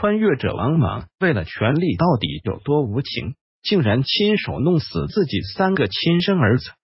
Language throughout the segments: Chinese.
穿越者王莽为了权力到底有多无情，竟然亲手弄死自己3个亲生儿子。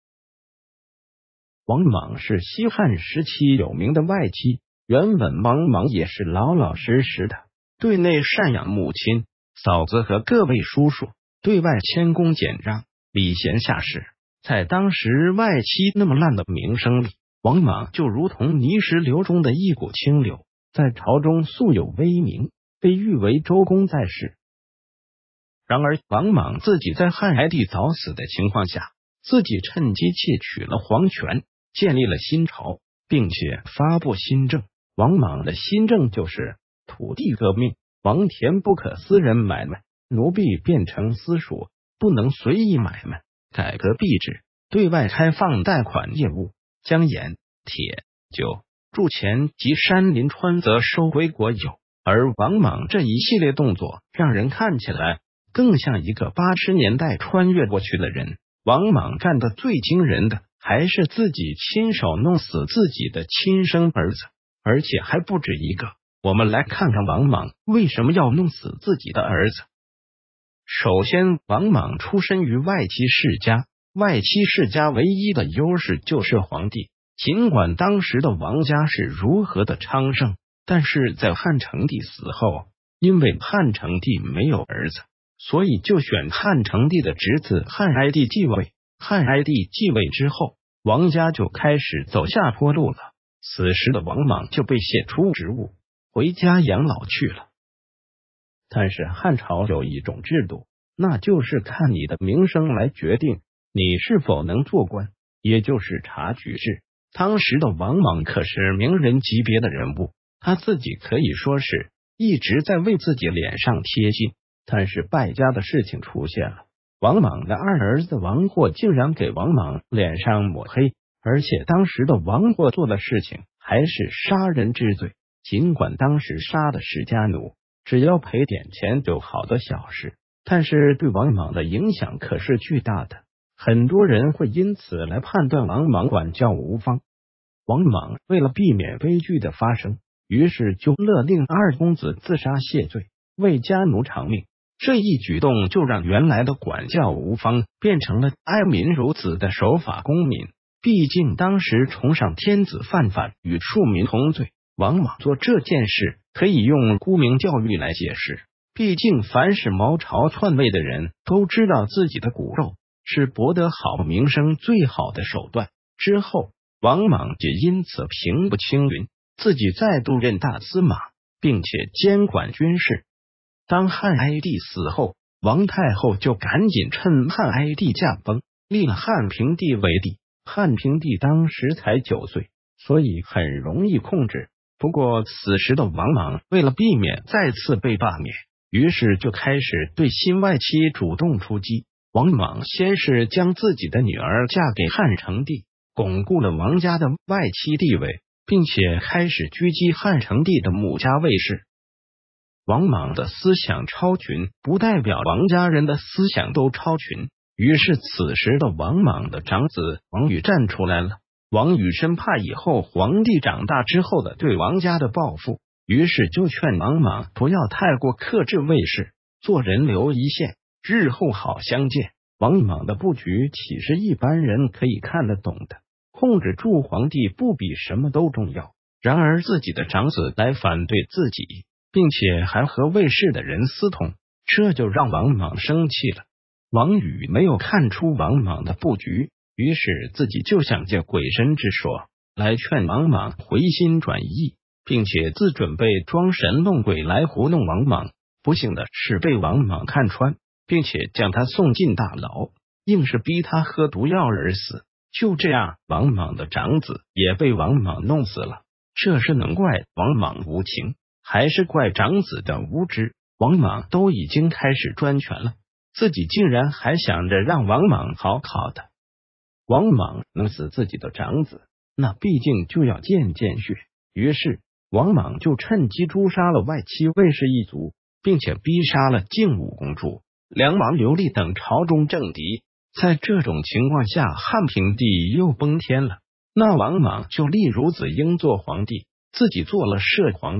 王莽是西汉时期有名的外戚，原本王莽也是老老实实的，对内赡养母亲、嫂子和各位叔叔，对外谦恭俭让，礼贤下士。在当时外戚那么烂的名声里，王莽就如同泥石流中的一股清流，在朝中素有威名，被誉为周公在世。然而王莽自己在汉哀帝早死的情况下，自己趁机窃取了皇权，建立了新朝，并且发布新政。王莽的新政就是土地革命，王田不可私人买卖，奴婢变成私属，不能随意买卖，改革币制，对外开放贷款业务，将盐、铁、酒、铸钱及山林川泽收归国有。而王莽这一系列动作让人看起来更像一个80年代穿越过去的人。王莽干的最惊人的还是自己亲手弄死自己的亲生儿子，而且还不止一个。我们来看看王莽为什么要弄死自己的儿子。首先，王莽出身于外戚世家，外戚世家唯一的优势就是皇帝。尽管当时的王家是如何的昌盛，但是在汉成帝死后，因为汉成帝没有儿子，所以就选汉成帝的侄子汉哀帝继位。汉哀帝继位之后，王家就开始走下坡路了。此时的王莽就被卸出职务，回家养老去了。但是汉朝有一种制度，那就是看你的名声来决定你是否能做官，也就是察举制。当时的王莽可是名人级别的人物，他自己可以说是一直在为自己脸上贴金。但是败家的事情出现了，王莽的二儿子王霍竟然给王莽脸上抹黑，而且当时的王霍做的事情还是杀人之罪。尽管当时杀的是家奴，只要赔点钱就好的小事，但是对王莽的影响可是巨大的。很多人会因此来判断王莽管教无方。王莽为了避免悲剧的发生，于是就勒令二公子自杀谢罪，为家奴偿命。这一举动就让原来的管教无方变成了爱民如子的守法公民。毕竟当时崇尚天子犯法与庶民同罪，王莽做这件事可以用沽名钓誉来解释。毕竟凡是谋朝篡位的人都知道自己的骨肉是博得好名声最好的手段。之后王莽也因此平步青云，自己再度任大司马，并且监管军事。当汉哀帝死后，王太后就赶紧趁汉哀帝驾崩，立了汉平帝为帝。汉平帝当时才9岁，所以很容易控制。不过此时的王莽为了避免再次被罢免，于是就开始对新外戚主动出击。王莽先是将自己的女儿嫁给汉成帝，巩固了王家的外戚地位，并且开始狙击汉成帝的母家卫士。王莽的思想超群，不代表王家人的思想都超群。于是此时的王莽的长子王宇站出来了。王宇生怕以后皇帝长大之后的对王家的报复，于是就劝王莽不要太过克制卫士，做人留一线，日后好相见。王莽的布局岂是一般人可以看得懂的？控制住皇帝不比什么都重要。然而自己的长子来反对自己，并且还和卫士的人私通，这就让王莽生气了。王宇没有看出王莽的布局，于是自己就想借鬼神之说来劝王莽回心转意，并且自准备装神弄鬼来糊弄王莽。不幸的是被王莽看穿，并且将他送进大牢，硬是逼他喝毒药而死。就这样，王莽的长子也被王莽弄死了。这是能怪王莽无情，还是怪长子的无知？王莽都已经开始专权了，自己竟然还想着让王莽好好的。王莽弄死自己的长子，那毕竟就要见血。于是王莽就趁机诛杀了外戚卫士一族，并且逼杀了靖武公主、梁王刘立等朝中政敌。在这种情况下，汉平帝又崩天了。那王莽就立孺子婴做皇帝，自己做了摄皇帝，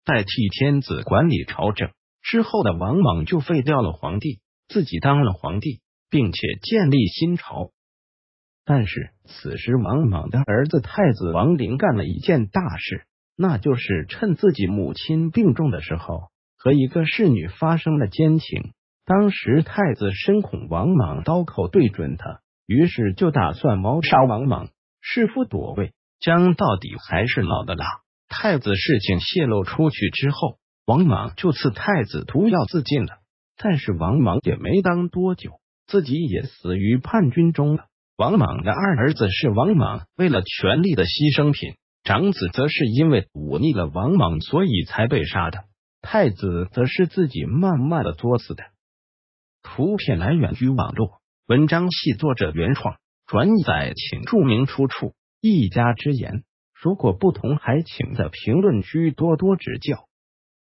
代替天子管理朝政。之后的王莽就废掉了皇帝，自己当了皇帝，并且建立新朝。但是此时王莽的儿子太子王陵干了一件大事，那就是趁自己母亲病重的时候，和一个侍女发生了奸情。当时太子深恐王莽刀口对准他，于是就打算谋杀王莽，弑父夺位。姜到底还是老的辣。太子事情泄露出去之后，王莽就赐太子毒药自尽了。但是王莽也没当多久，自己也死于叛军中了。王莽的二儿子是王莽为了权力的牺牲品，长子则是因为忤逆了王莽，所以才被杀的。太子则是自己慢慢的作死的。图片来源于网络，文章系作者原创，转载请注明出处，一家之言。如果不同，还请在评论区多多指教。